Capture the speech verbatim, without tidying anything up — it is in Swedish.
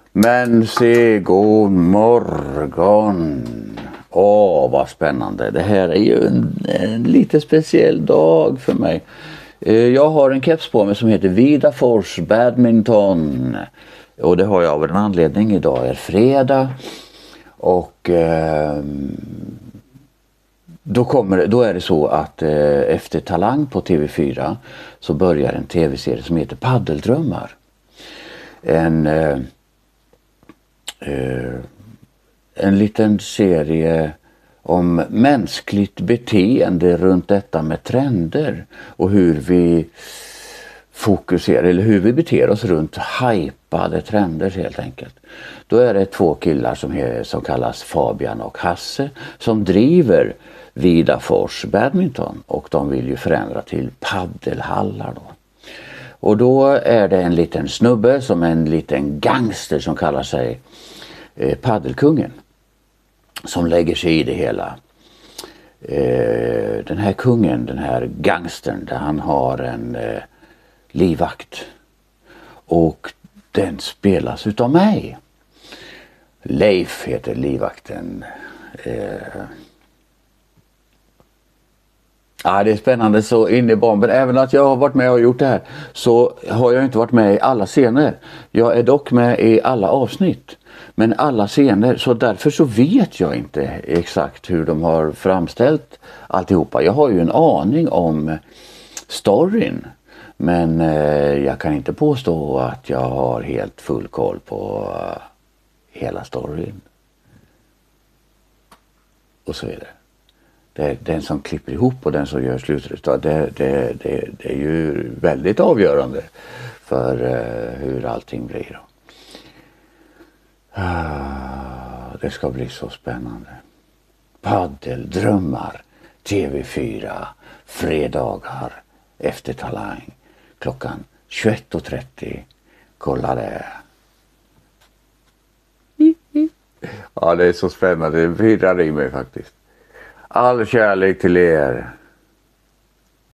Men se, god morgon. Åh, vad spännande. Det här är ju en, en lite speciell dag för mig. Jag har en keps på mig som heter Vidafors Badminton. Och det har jag av en anledning. Idag är fredag. Och eh, då, kommer, då är det så att eh, efter Talang på T V fyra så börjar en tv-serie som heter Paddeldrömmar. En... Eh, Uh, en liten serie om mänskligt beteende runt detta med trender och hur vi fokuserar eller hur vi beter oss runt hypade trender helt enkelt. Då är det två killar som, är, som kallas Fabian och Hasse som driver Vidafors Badminton och de vill ju förändra till paddelhallar då. Och då är det en liten snubbe som en liten gangster som kallar sig eh, Paddelkungen. Som lägger sig i det hela. Eh, den här kungen, den här gangstern, där han har en eh, livvakt. Och den spelas utav mig. Leif heter livvakten. Eh, Ja, det är spännande så in i bomben. Även att jag har varit med och gjort det här så har jag inte varit med i alla scener. Jag är dock med i alla avsnitt. Men alla scener, så därför så vet jag inte exakt hur de har framställt alltihopa. Jag har ju en aning om storyn. Men eh, jag kan inte påstå att jag har helt full koll på uh, hela storyn. Och så vidare. Det, den som klipper ihop och den som gör slutresultat, det, det, det, det är ju väldigt avgörande för uh, hur allting blir. Uh, det ska bli så spännande. Paddeldrömmar, T V fyra, fredagar efter Talang, klockan tjugoett och trettio. Kolla det. Ja, det är så spännande. Det pirrar i mig faktiskt. All kärlek till er.